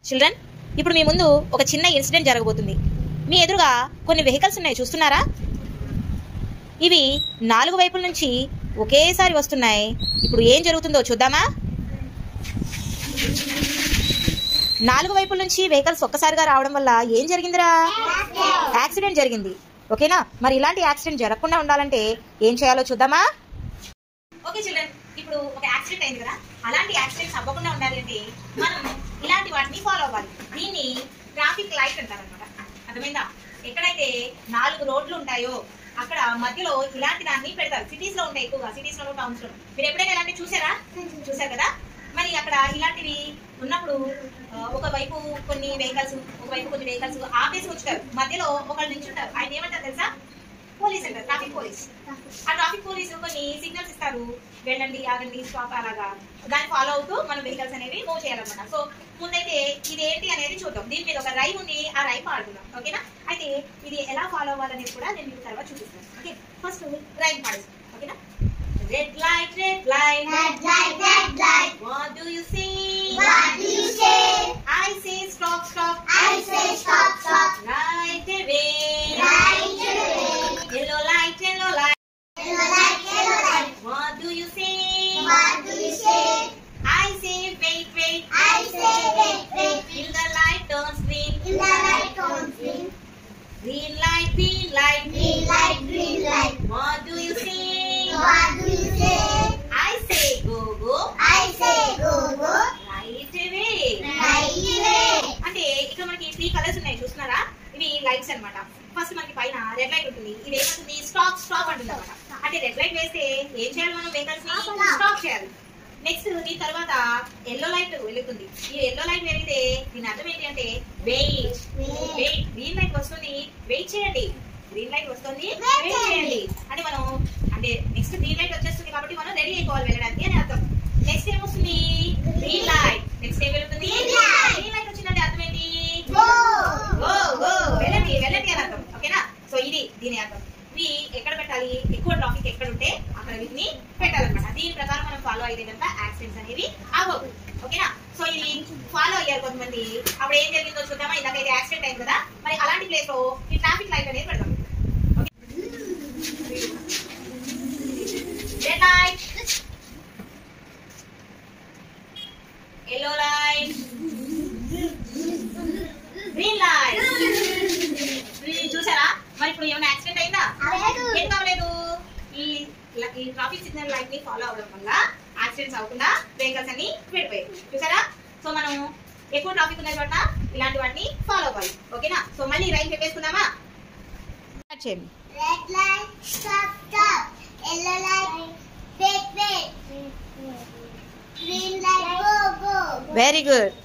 Children, ఇప్పుడు మీ ముందు ఒక చిన్న ఇన్సిడెంట్ జరగబోతుంది. మీ ఎదురుగా కొన్ని వెహికల్స్ ఉన్నాయి, చూస్తున్నారా? ఇవి 4 వైపుల నుంచి ఒకేసారి వస్తున్నాయి. ఇప్పుడు ఏం జరుగుతుందో చూద్దామా? 4 వైపుల నుంచి వెహికల్స్ ఒక్కసారిగా రావడం వల్ల ఏం జరిగిందిరా? యాక్సిడెంట్ జరిగింది. ఓకేనా? మరి ఇలాంటి యాక్సిడెంట్ జరగకుండా ఉండాలంటే ఏం చేయాలో చూద్దామా? ఓకే చిల్డ్రన్, ఇప్పుడు ఒక యాక్సిడెంట్ అయింది కదా, అలాంటి యాక్సిడెంట్స్ అవ్వకుండా ఉండాలంటే మనం ఇలాంటి వాటిని ఫాలో అవ్వాలి. దీన్ని ట్రాఫిక్ లైట్ అంటారనమాట. అర్థమైందా? ఎక్కడైతే 4 రోడ్లు ఉంటాయో అక్కడ మధ్యలో ఇలాంటి దాన్ని పెడతారు. సిటీస్ లో ఉంటాయి ఎక్కువగా, సిటీస్ లో టౌన్స్ లో. మీరు ఎప్పుడైనా ఇలాంటివి చూసారు కదా? మరి అక్కడ ఇలాంటివి ఉన్నప్పుడు ఒకవైపు కొన్ని వెహికల్స్, ఒకవైపు కొన్ని వెహికల్స్ ఆపేసి వచ్చారు. మధ్యలో ఒకళ్ళు నిల్చుంటారు. ఆయన ఏమంటారు తెలుసా? పోలీస్ అంటారు, ట్రాఫిక్ పోలీస్. ఆ ట్రాఫిక్ పోలీసు కొన్ని సిగ్నల్స్ ఇస్తారు, వెళ్ళండి, ఆగండి, స్టాప్, అలాగా. దాన్ని ఫాలో అవుతూ మనం వెహికల్స్ అనేవి మూవ్ చేయాలన్నమాట. సో ముందైతే ఇది ఏంటి అనేది చూద్దాం. దీని మీద ఒక రైమ్ ఉంది, ఆ రైమ్ పాడుతున్నాం. ఓకేనా? అయితే ఇది ఎలా ఫాలో అవ్వాలనేది కూడా నేను మీకు తర్వాత చూపిస్తాను. ఓకే, ఫస్ట్ రైమ్ పాడుస్తాను. ఓకేనా? Red light, red light, red light, red light. What do you say? What do you say? I say stop, stop. I say stop, stop. Right away. Right away. Yellow light, yellow light. Yellow light, yellow light. What do you say? What do you say? I say wait, wait. I say wait, wait. Till the light turns green. Till the light turns green. Green light, green light. Green light, green light. What do you say? What do you say? I say go, go. I say go, go. Right away. Right away. అంటే ఇక్కడ మనకి 3 colours ఉన్నాయి, చూస్తున్నారా? ఇవి lights అన్నమాట. First మనకి పైన red light ఉంటుంది. ఇది ఏమంటుంది? స్టాప్, స్టాప్ అంటుంది అన్నమాట. అంటే రెడ్ లైట్ వేస్తే ఏం చేయాలి? మనం వెహికల్స్ ని స్టాప్ చేయాలి. నెక్స్ట్ దీని తర్వాత ఎల్లో లైట్ వెలుగుతుంది. ఈ ఎల్లో లైట్ వెలిగితే దీని అర్థం ఏంటి అంటే వెయిట్, వెయిట్. గ్రీన్ లైట్ వస్తుంది, వెయిట్ చేయండి. గ్రీన్ లైట్ వస్తుంది, వెయిట్ చేయండి. అంటే మనం అంటే నెక్స్ట్ గ్రీన్ లైట్ వచ్చేస్తుంది కాబట్టి మనం రెడీ అయిపోవాలి వెళ్ళడానికి అని అర్థం. నెక్స్ట్ ఏమొస్తుంది? Green light. నెక్స్ట్ ఏం వెలుగుతుంది? గ్రీన్ లైట్ వచ్చిందంటే అర్థం ఏంటి? Go. గో, గో, వెళ్ళండి, వెళ్ళండి అని అర్థం. ఓకేనా? సో ఇది దీని అర్థం. ఇవి ఎక్కడ పెట్టాలి? ఎక్కువ ట్రాఫిక్ ఎక్కడ ఉంటే అక్కడ వీటిని పెట్టాలన్నమాట. దీని ప్రకారం మనం ఫాలో అయితే కనుక యాక్సిడెంట్స్ అనేవి అవ్వవు. ఓకేనా? సో ఇది ఫాలో అయ్యారు కొంతమంది. అప్పుడు ఏం జరిగిందో చూద్దామా? ఇలాగైతే యాక్సిడెంట్ అయింది కదా, మరి అలాంటి ప్లేస్ లో ఈ ట్రాఫిక్ లైట్ అనేది పెడతాం. Red light, yellow light, green light. చూసారా? మరి ఇప్పుడు ఏమైనా యాక్సిడెంట్ అయిందా? ఏం కావలేదు. ఈ ట్రాఫిక్ సిగ్నల్ లైట్ ని ఫాలో అవడం వల్ల యాక్సిడెంట్స్ అవ్వకుండా వెహికల్స్ అన్ని వెళ్ళిపోయాయి. చూసారా? సో మనం ఎక్కువ ట్రాఫిక్ ఉన్న చోట ఇలాంటి వాటిని ఫాలో అవ్వాలి. ఓకేనా? సో మళ్ళీ రైన్ చెప్పేసుకుందామా? Red light, stop, stop. Yellow light, wait, wait. Green light, go, go. Very good.